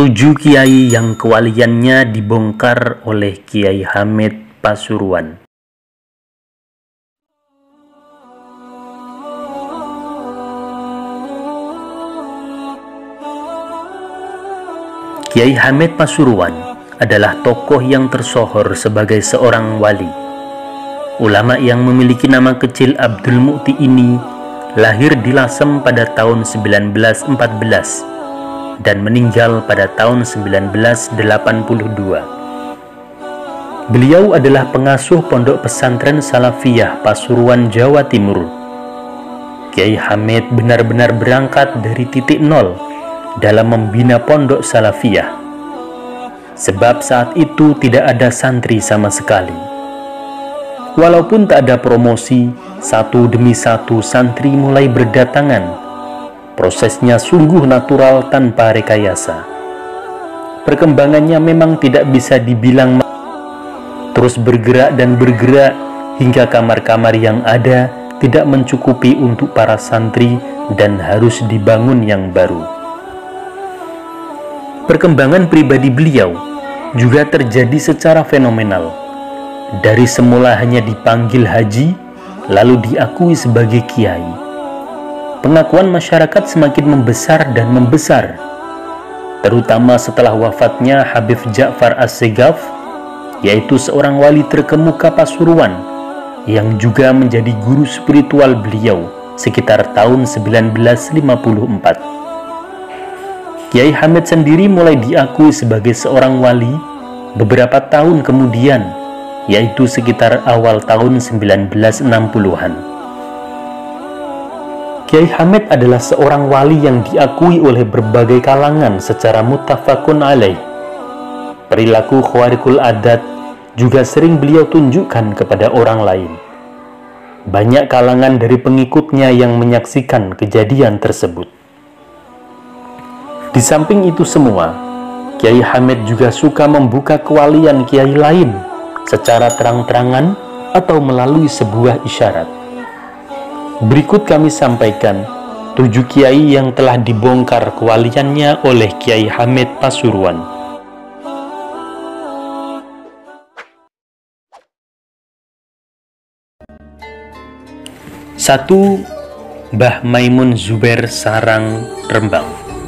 7 kiai yang kewaliannya dibongkar oleh Kiai Hamid Pasuruan. Kiai Hamid Pasuruan adalah tokoh yang tersohor sebagai seorang wali. Ulama yang memiliki nama kecil Abdul Mu'ti ini lahir di Lasem pada tahun 1914 dan meninggal pada tahun 1982. Beliau adalah pengasuh Pondok Pesantren Salafiyah Pasuruan, Jawa Timur. Kiai Hamid benar-benar berangkat dari titik nol dalam membina Pondok Salafiyah, sebab saat itu tidak ada santri sama sekali. Walaupun tak ada promosi, satu demi satu santri mulai berdatangan. Prosesnya sungguh natural tanpa rekayasa. Perkembangannya memang tidak bisa dibilang terus bergerak dan bergerak hingga kamar-kamar yang ada tidak mencukupi untuk para santri dan harus dibangun yang baru. Perkembangan pribadi beliau juga terjadi secara fenomenal. Dari semula hanya dipanggil haji, lalu diakui sebagai kiai. Pengakuan masyarakat semakin membesar dan membesar, terutama setelah wafatnya Habib Ja'far As-Segaf, yaitu seorang wali terkemuka Pasuruan yang juga menjadi guru spiritual beliau sekitar tahun 1954. Kiai Hamid sendiri mulai diakui sebagai seorang wali beberapa tahun kemudian, yaitu sekitar awal tahun 1960-an. Kiai Hamid adalah seorang wali yang diakui oleh berbagai kalangan secara muttafaqun alaih. Perilaku khawariqul adat juga sering beliau tunjukkan kepada orang lain. Banyak kalangan dari pengikutnya yang menyaksikan kejadian tersebut. Di samping itu semua, Kiai Hamid juga suka membuka kewalian kiai lain secara terang-terangan atau melalui sebuah isyarat. Berikut kami sampaikan 7 kiai yang telah dibongkar kewaliannya oleh Kiai Hamid Pasuruan. 1. Mbah Maimun Zubair Sarang, Rembang.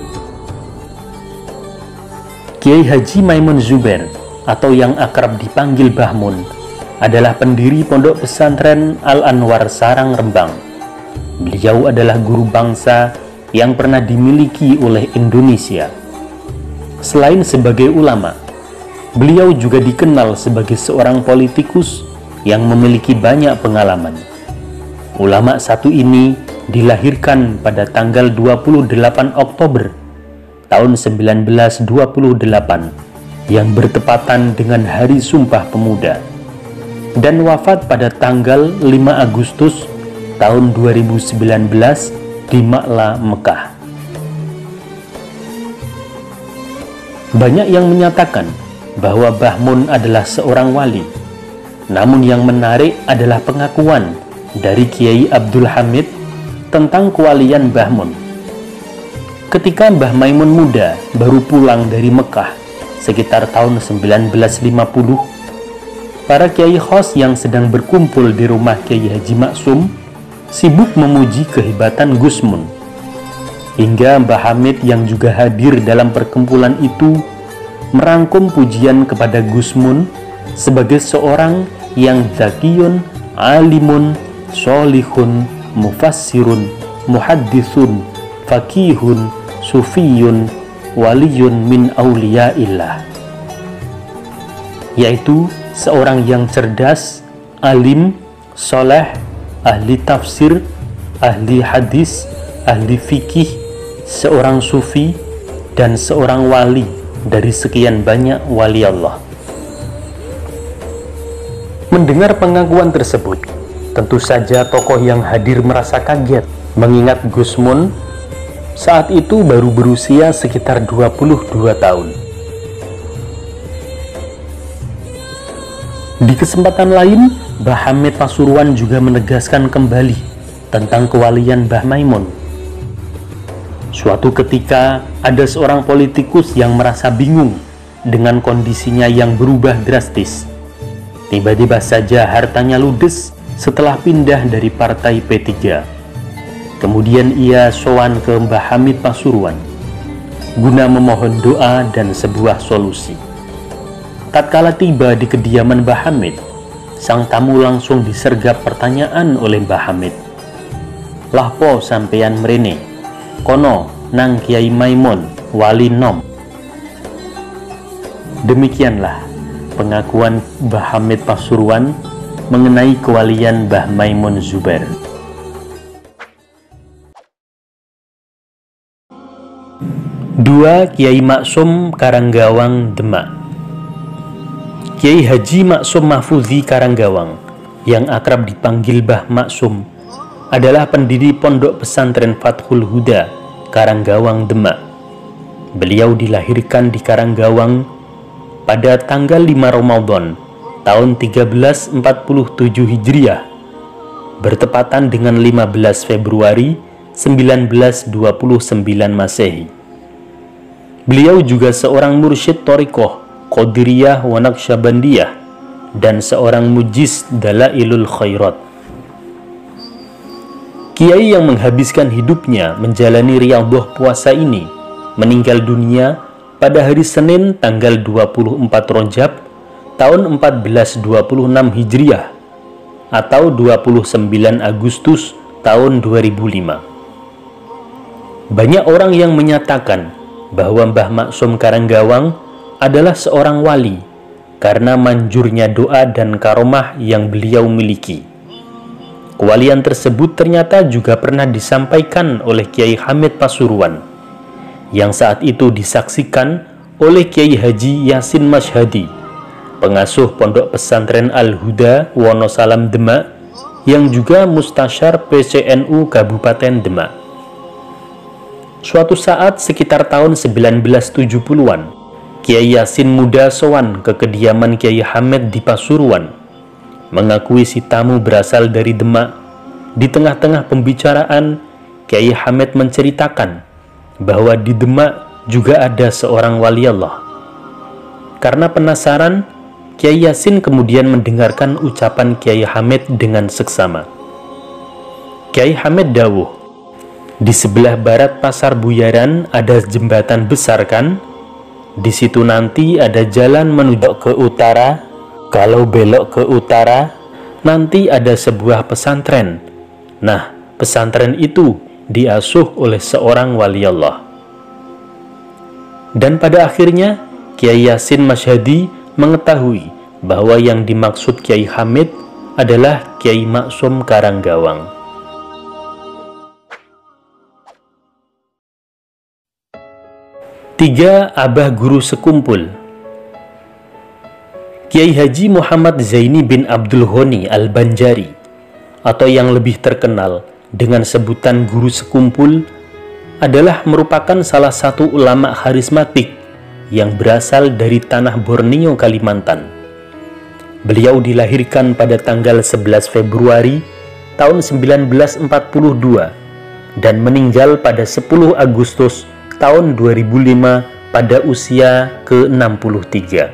Kiai Haji Maimun Zubair atau yang akrab dipanggil Mbah Mun adalah pendiri Pondok Pesantren Al-Anwar Sarang, Rembang. Beliau adalah guru bangsa yang pernah dimiliki oleh Indonesia. Selain sebagai ulama, beliau juga dikenal sebagai seorang politikus yang memiliki banyak pengalaman. Ulama satu ini dilahirkan pada tanggal 28 Oktober tahun 1928 yang bertepatan dengan Hari Sumpah Pemuda, dan wafat pada tanggal 5 Agustus tahun 2019 di Ma'la, Mekah. Banyak yang menyatakan bahwa Mbah Mun adalah seorang wali. Namun yang menarik adalah pengakuan dari Kiai Abdul Hamid tentang kewalian Mbah Mun. Ketika Mbah Maimun muda baru pulang dari Mekah sekitar tahun 1950, para kiai khos yang sedang berkumpul di rumah Kiai Haji Maksum sibuk memuji kehebatan Gus Mun. Hingga Mbah Hamid yang juga hadir dalam perkumpulan itu merangkum pujian kepada Gus Mun sebagai seorang yang zakiyun, alimun, sholihun, mufassirun, muhaddithun, fakihun, sufiyun, waliyun min auliyaillah, yaitu seorang yang cerdas, alim, soleh, ahli tafsir, ahli hadis, ahli fikih, seorang sufi, dan seorang wali dari sekian banyak wali Allah. Mendengar pengakuan tersebut, tentu saja tokoh yang hadir merasa kaget, mengingat Gus Mun saat itu baru berusia sekitar 22 tahun. Di kesempatan lain, Mbah Hamid Pasuruan juga menegaskan kembali tentang kewalian Mbah Maimun. Suatu ketika, ada seorang politikus yang merasa bingung dengan kondisinya yang berubah drastis. Tiba-tiba saja hartanya ludes setelah pindah dari partai P3. Kemudian ia sowan ke Mbah Hamid Pasuruan guna memohon doa dan sebuah solusi. Tatkala tiba di kediaman Mbah Hamid, sang tamu langsung disergap pertanyaan oleh Mbah Hamid. "Lah po sampeyan mrene? Kono nang Kiai Maimun wali nom." Demikianlah pengakuan Mbah Hamid Pasuruan mengenai kewalian Mbah Maimun Zubair. Dua Kiai Maksum Karanggawang Demak. Kiai Haji Maksum Mahfudzi Karanggawang, yang akrab dipanggil Mbah Maksum, adalah pendiri Pondok Pesantren Fathul Huda, Karanggawang, Demak. Beliau dilahirkan di Karanggawang pada tanggal 5 Ramadan tahun 1347 Hijriah, bertepatan dengan 15 Februari 1929 Masehi. Beliau juga seorang mursyid Thariqah Qadiriyah wa Naqsyabandiyah dan seorang mujiz Dalailul Khairat. Kiai yang menghabiskan hidupnya menjalani riyadhah puasa ini meninggal dunia pada hari Senin tanggal 24 Rajab tahun 1426 Hijriah atau 29 Agustus tahun 2005. Banyak orang yang menyatakan bahwa Mbah Maksum Karanggawang adalah seorang wali karena manjurnya doa dan karomah yang beliau miliki. Kewalian tersebut ternyata juga pernah disampaikan oleh Kiai Hamid Pasuruan, yang saat itu disaksikan oleh Kiai Haji Yasin Masyhadi, pengasuh Pondok Pesantren Al-Huda Wonosalam Demak, yang juga mustasyar PCNU Kabupaten Demak. Suatu saat sekitar tahun 1970-an, Kiai Yasin muda sowan ke kediaman Kiai Hamid di Pasuruan, mengakui si tamu berasal dari Demak. Di tengah-tengah pembicaraan, Kiai Hamid menceritakan bahwa di Demak juga ada seorang wali Allah. Karena penasaran, Kiai Yasin kemudian mendengarkan ucapan Kiai Hamid dengan seksama. Kiai Hamid dawuh, "Di sebelah barat Pasar Buyaran ada jembatan besar kan? Di situ nanti ada jalan menuju ke utara. Kalau belok ke utara, nanti ada sebuah pesantren. Nah, pesantren itu diasuh oleh seorang wali Allah." Dan pada akhirnya, Kiai Yasin Masyhadi mengetahui bahwa yang dimaksud Kiai Hamid adalah Kiai Maksum Karanggawang. Tiga Abah Guru Sekumpul. Kiai Haji Muhammad Zaini bin Abdul Ghani Al-Banjari, atau yang lebih terkenal dengan sebutan Guru Sekumpul, adalah merupakan salah satu ulama karismatik yang berasal dari tanah Borneo, Kalimantan. Beliau dilahirkan pada tanggal 11 Februari tahun 1942 dan meninggal pada 10 Agustus tahun 2005 pada usia ke-63.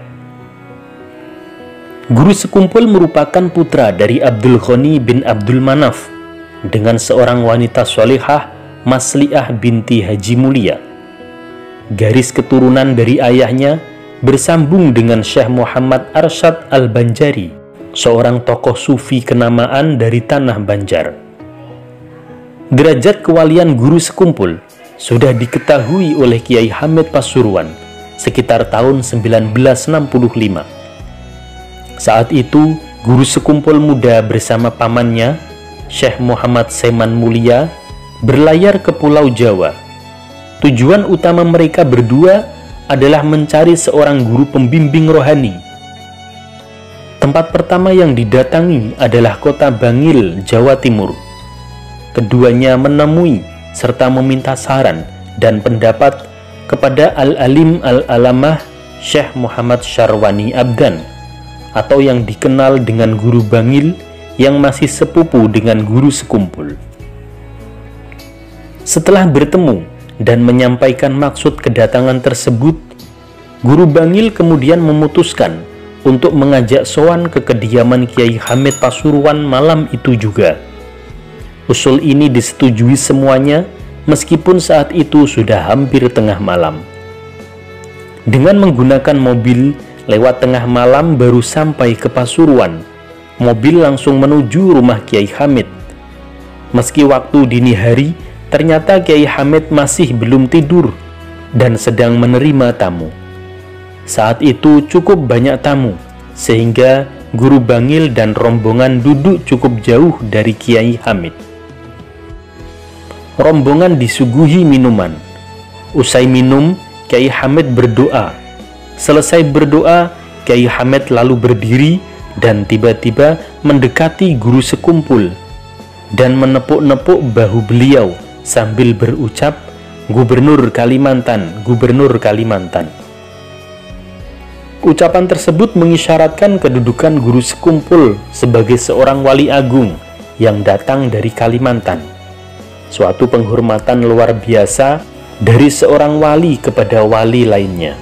Guru Sekumpul merupakan putra dari Abdul Ghani bin Abdul Manaf dengan seorang wanita solehah, Masliah binti Haji Mulia. Garis keturunan dari ayahnya bersambung dengan Syekh Muhammad Arsyad Al-Banjari, seorang tokoh sufi kenamaan dari tanah Banjar. Derajat kewalian Guru Sekumpul sudah diketahui oleh Kiai Hamid Pasuruan sekitar tahun 1965. Saat itu, Guru Sekumpul muda bersama pamannya, Syekh Muhammad Seman Mulia, berlayar ke Pulau Jawa. Tujuan utama mereka berdua adalah mencari seorang guru pembimbing rohani. Tempat pertama yang didatangi adalah kota Bangil, Jawa Timur. Keduanya menemui serta meminta saran dan pendapat kepada Al-Alim Al-Alamah Syekh Muhammad Syarwani Abdan, atau yang dikenal dengan Guru Bangil, yang masih sepupu dengan Guru Sekumpul. Setelah bertemu dan menyampaikan maksud kedatangan tersebut, Guru Bangil kemudian memutuskan untuk mengajak sowan ke kediaman Kiai Hamid Pasuruan malam itu juga. Usul ini disetujui semuanya meskipun saat itu sudah hampir tengah malam. Dengan menggunakan mobil, lewat tengah malam baru sampai ke Pasuruan. Mobil langsung menuju rumah Kiai Hamid. Meski waktu dini hari, ternyata Kiai Hamid masih belum tidur dan sedang menerima tamu. Saat itu cukup banyak tamu, sehingga Guru Bangil dan rombongan duduk cukup jauh dari Kiai Hamid. Rombongan disuguhi minuman. Usai minum, Kiai Hamid berdoa. Selesai berdoa, Kiai Hamid lalu berdiri dan tiba-tiba mendekati guru sekumpul dan menepuk-nepuk bahu beliau sambil berucap, "Gubernur Kalimantan, Gubernur Kalimantan." Ucapan tersebut mengisyaratkan kedudukan guru sekumpul sebagai seorang wali agung yang datang dari Kalimantan. Suatu penghormatan luar biasa dari seorang wali kepada wali lainnya.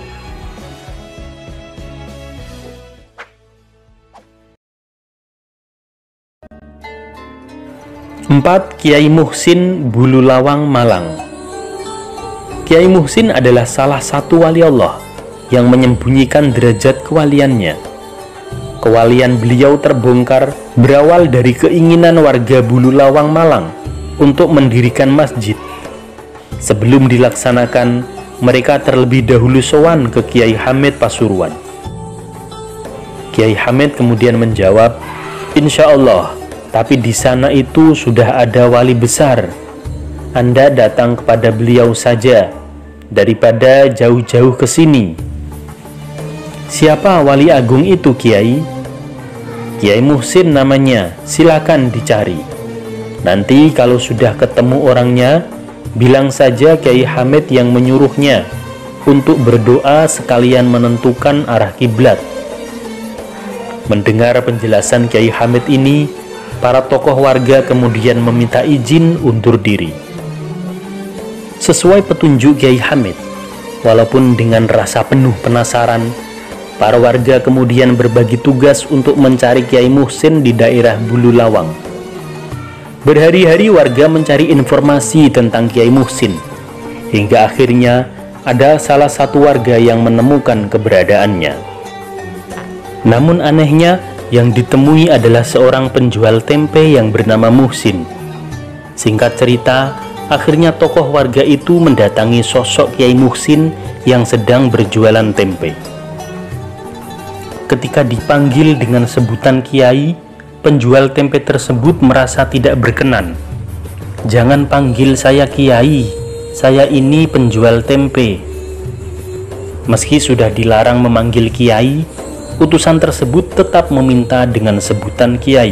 Empat, Kiai Muhsin Bululawang Malang. Kiai Muhsin adalah salah satu wali Allah yang menyembunyikan derajat kewaliannya. Kewalian beliau terbongkar berawal dari keinginan warga Bululawang Malang untuk mendirikan masjid. Sebelum dilaksanakan, mereka terlebih dahulu sowan ke Kiai Hamid Pasuruan. Kiai Hamid kemudian menjawab, "Insya Allah, tapi di sana itu sudah ada wali besar. Anda datang kepada beliau saja, daripada jauh-jauh ke sini." "Siapa wali agung itu, Kiai?" "Kiai Muhsin namanya, silakan dicari. Nanti kalau sudah ketemu orangnya, bilang saja Kiai Hamid yang menyuruhnya untuk berdoa sekalian menentukan arah kiblat." Mendengar penjelasan Kiai Hamid ini, para tokoh warga kemudian meminta izin undur diri. Sesuai petunjuk Kiai Hamid, walaupun dengan rasa penuh penasaran, para warga kemudian berbagi tugas untuk mencari Kiai Muhsin di daerah Bululawang. Berhari-hari warga mencari informasi tentang Kiai Muhsin, hingga akhirnya ada salah satu warga yang menemukan keberadaannya. Namun anehnya, yang ditemui adalah seorang penjual tempe yang bernama Muhsin. Singkat cerita, akhirnya tokoh warga itu mendatangi sosok Kiai Muhsin yang sedang berjualan tempe. Ketika dipanggil dengan sebutan Kiai, penjual tempe tersebut merasa tidak berkenan. "Jangan panggil saya Kiai, saya ini penjual tempe." Meski sudah dilarang memanggil Kiai, utusan tersebut tetap meminta dengan sebutan Kiai.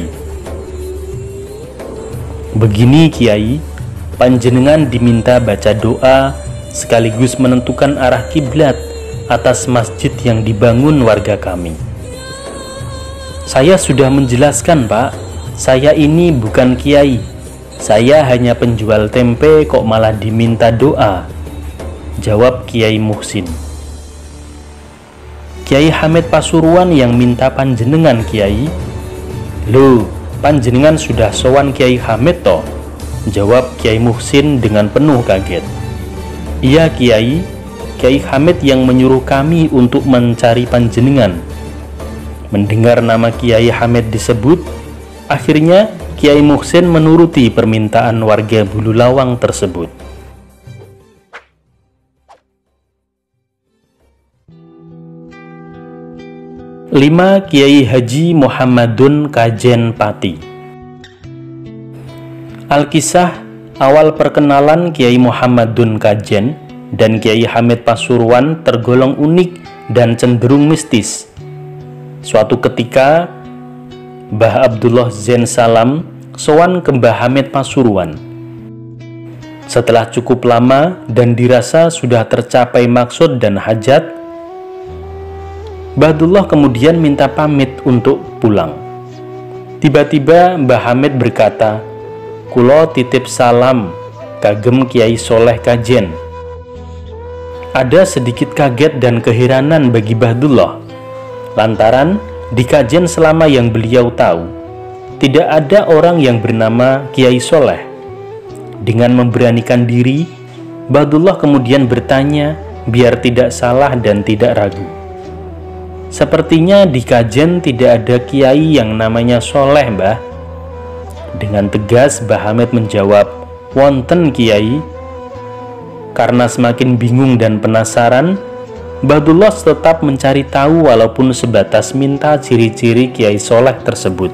"Begini Kiai, panjenengan diminta baca doa sekaligus menentukan arah kiblat atas masjid yang dibangun warga kami." "Saya sudah menjelaskan, Pak. Saya ini bukan Kiai. Saya hanya penjual tempe kok malah diminta doa," jawab Kiai Muhsin. "Kiai Hamid Pasuruan yang minta panjenengan, Kiai." "Loh, panjenengan sudah sowan Kiai Hamid toh?" jawab Kiai Muhsin dengan penuh kaget. "Iya Kiai, Kiai Hamid yang menyuruh kami untuk mencari panjenengan." Mendengar nama Kiai Hamid disebut, akhirnya Kiai Muhsin menuruti permintaan warga Bululawang tersebut. 5. Kiai Haji Muhammadun Kajen Pati. Alkisah awal perkenalan Kiai Muhammadun Kajen dan Kiai Hamid Pasuruan tergolong unik dan cenderung mistis. Suatu ketika, Mbah Abdullah Zain Salam sowan ke Mbah Hamid Pasuruan. Setelah cukup lama dan dirasa sudah tercapai maksud dan hajat, Mbah Abdullah kemudian minta pamit untuk pulang. Tiba-tiba Mbah Hamid berkata, "Kulo titip salam kagem Kiai Soleh Kajen. Ada sedikit kaget dan keheranan bagi Bahdullah, lantaran di kajian selama yang beliau tahu, tidak ada orang yang bernama Kiai Soleh. Dengan memberanikan diri, Bahdullah kemudian bertanya biar tidak salah dan tidak ragu. Sepertinya di kajian tidak ada kiai yang namanya Soleh, Mbah. Dengan tegas Mbah Hamid menjawab, "Wonten kiai." Karena semakin bingung dan penasaran, Bahdullah tetap mencari tahu walaupun sebatas minta ciri-ciri Kiai Soleh tersebut.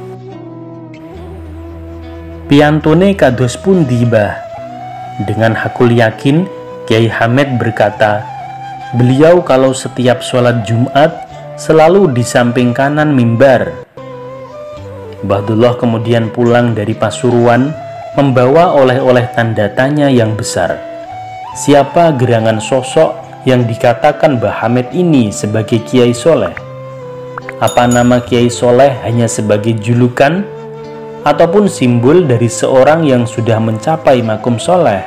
"Piantone kados pundi, Mbah?" Dengan hakul yakin, Kiai Hamid berkata, "Beliau kalau setiap sholat Jumat selalu di samping kanan mimbar." Bahdullah kemudian pulang dari Pasuruan membawa oleh-oleh tanda tanya yang besar. Siapa gerangan sosok yang dikatakan Mbah Hamid ini sebagai Kiai Soleh? Apa nama Kiai Soleh hanya sebagai julukan ataupun simbol dari seorang yang sudah mencapai makom soleh?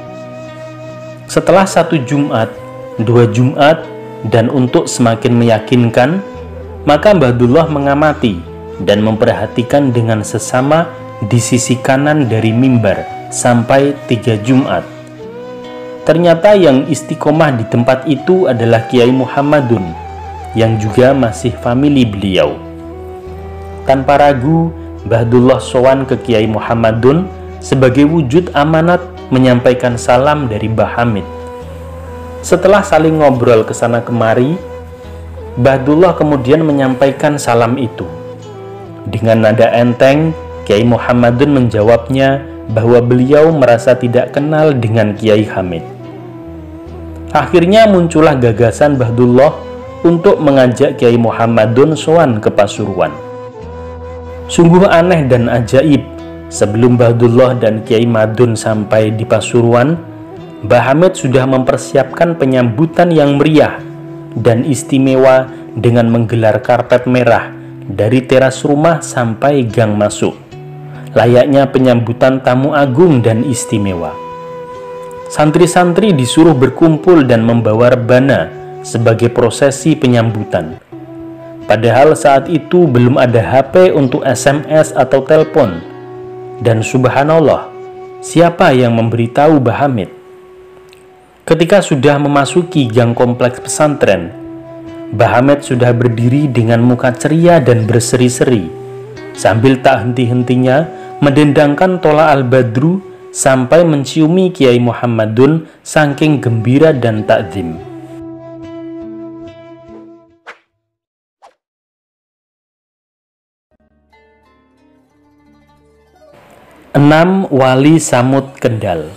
Setelah 1 Jumat, 2 Jumat, dan untuk semakin meyakinkan, maka Bahdullah mengamati dan memperhatikan dengan sesama di sisi kanan dari mimbar sampai 3 Jumat. Ternyata yang istiqomah di tempat itu adalah Kiai Muhammadun, yang juga masih famili beliau. Tanpa ragu, Bahdullah sowan ke Kiai Muhammadun sebagai wujud amanat menyampaikan salam dari Mbah Hamid. Setelah saling ngobrol kesana kemari, Bahdullah kemudian menyampaikan salam itu. Dengan nada enteng, Kiai Muhammadun menjawabnya bahwa beliau merasa tidak kenal dengan Kiai Hamid. Akhirnya muncullah gagasan Bahdullah untuk mengajak Kiai Muhammadun sowan ke Pasuruan. Sungguh aneh dan ajaib, sebelum Bahdullah dan Kiai Madun sampai di Pasuruan, Mbah Hamid sudah mempersiapkan penyambutan yang meriah dan istimewa dengan menggelar karpet merah dari teras rumah sampai gang masuk, layaknya penyambutan tamu agung dan istimewa. Santri-santri disuruh berkumpul dan membawa rebana sebagai prosesi penyambutan. Padahal saat itu belum ada HP untuk SMS atau telepon. Dan subhanallah, siapa yang memberitahu Mbah Hamid? Ketika sudah memasuki gang kompleks pesantren, Mbah Hamid sudah berdiri dengan muka ceria dan berseri-seri, sambil tak henti-hentinya mendendangkan tola al-badru sampai menciumi Kiai Muhammadun saking gembira dan takzim. Enam Wali Samud Kendal.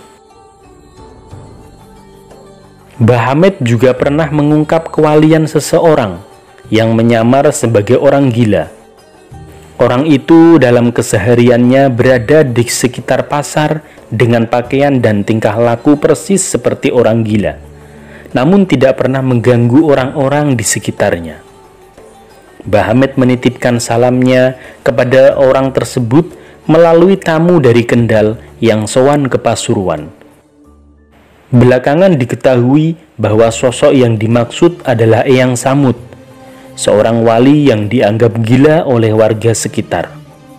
Mbah Hamid juga pernah mengungkap kewalian seseorang yang menyamar sebagai orang gila. Orang itu dalam kesehariannya berada di sekitar pasar dengan pakaian dan tingkah laku persis seperti orang gila, namun tidak pernah mengganggu orang-orang di sekitarnya. Mbah Hamid menitipkan salamnya kepada orang tersebut melalui tamu dari Kendal yang sowan ke Pasuruan. Belakangan diketahui bahwa sosok yang dimaksud adalah Eyang Samud, seorang wali yang dianggap gila oleh warga sekitar.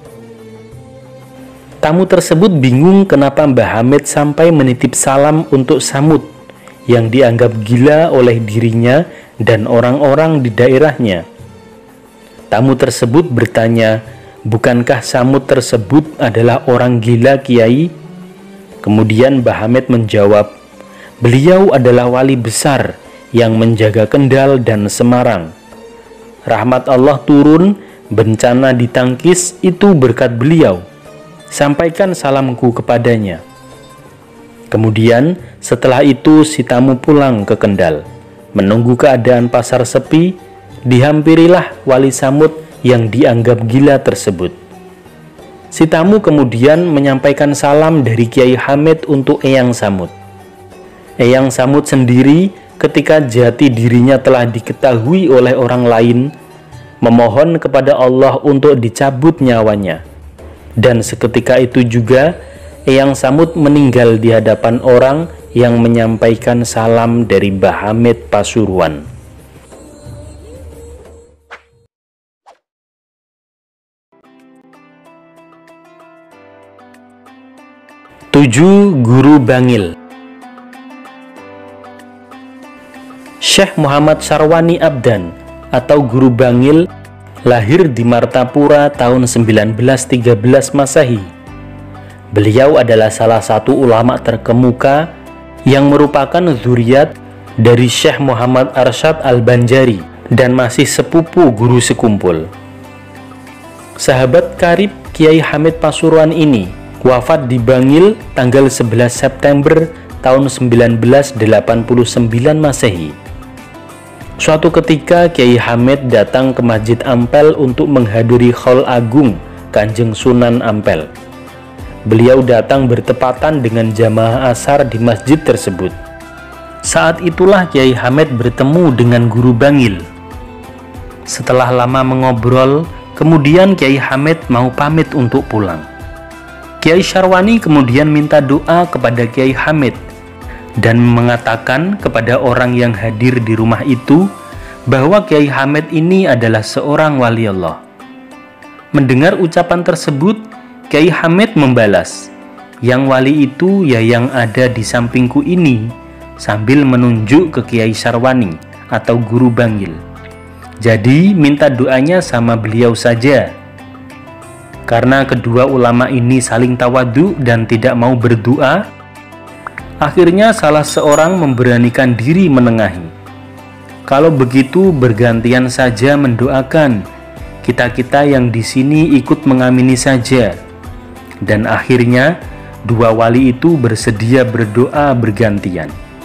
Tamu tersebut bingung kenapa Mbah Hamid sampai menitip salam untuk Samud yang dianggap gila oleh dirinya dan orang-orang di daerahnya. Tamu tersebut bertanya, "Bukankah Samud tersebut adalah orang gila, Kiai?" Kemudian Mbah Hamid menjawab, "Beliau adalah wali besar yang menjaga Kendal dan Semarang. Rahmat Allah turun, bencana ditangkis itu berkat beliau. Sampaikan salamku kepadanya." Kemudian setelah itu si tamu pulang ke Kendal. Menunggu keadaan pasar sepi, dihampirilah wali Samud yang dianggap gila tersebut. Si tamu kemudian menyampaikan salam dari Kiai Hamid untuk Eyang Samud. Eyang Samud sendiri ketika jati dirinya telah diketahui oleh orang lain, memohon kepada Allah untuk dicabut nyawanya. Dan seketika itu juga Eyang Samud meninggal di hadapan orang yang menyampaikan salam dari Mbah Hamid Pasuruan. Tujuh Guru Bangil. Syekh Muhammad Syarwani Abdan atau Guru Bangil lahir di Martapura tahun 1913 Masehi. Beliau adalah salah satu ulama terkemuka yang merupakan zuriat dari Syekh Muhammad Arsyad Al-Banjari dan masih sepupu guru sekumpul. Sahabat karib Kiai Hamid Pasuruan ini wafat di Bangil tanggal 11 September tahun 1989 Masehi. Suatu ketika Kiai Hamid datang ke Masjid Ampel untuk menghadiri Khaul Agung Kanjeng Sunan Ampel. Beliau datang bertepatan dengan jamaah asar di masjid tersebut. Saat itulah Kiai Hamid bertemu dengan Guru Bangil. Setelah lama mengobrol, kemudian Kiai Hamid mau pamit untuk pulang. Kiai Syarwani kemudian minta doa kepada Kiai Hamid dan mengatakan kepada orang yang hadir di rumah itu bahwa Kiai Hamid ini adalah seorang wali Allah. Mendengar ucapan tersebut, Kiai Hamid membalas, "Yang wali itu ya yang ada di sampingku ini," sambil menunjuk ke Kiai Syarwani atau Guru Bangil. Jadi minta doanya sama beliau saja. Karena kedua ulama ini saling tawadu dan tidak mau berdoa, akhirnya salah seorang memberanikan diri menengahi. Kalau begitu bergantian saja mendoakan, kita-kita yang di sini ikut mengamini saja. Dan akhirnya dua wali itu bersedia berdoa bergantian.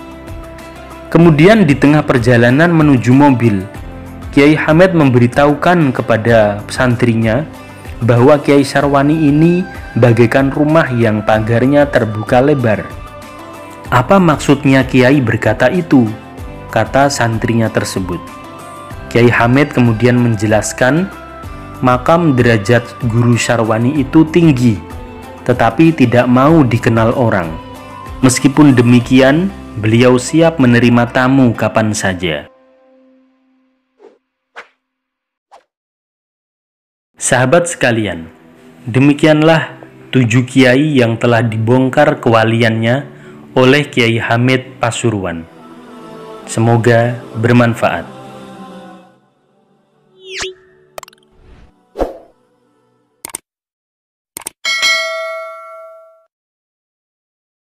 Kemudian di tengah perjalanan menuju mobil, Kiai Hamid memberitahukan kepada santrinya bahwa Kiai Syarwani ini bagaikan rumah yang pagarnya terbuka lebar. "Apa maksudnya Kiai berkata itu?" kata santrinya tersebut. Kiai Hamid kemudian menjelaskan, makam derajat Guru Syarwani itu tinggi, tetapi tidak mau dikenal orang. Meskipun demikian, beliau siap menerima tamu kapan saja. Sahabat sekalian, demikianlah 7 kiai yang telah dibongkar kewaliannya oleh Kiai Hamid Pasuruan. Semoga bermanfaat.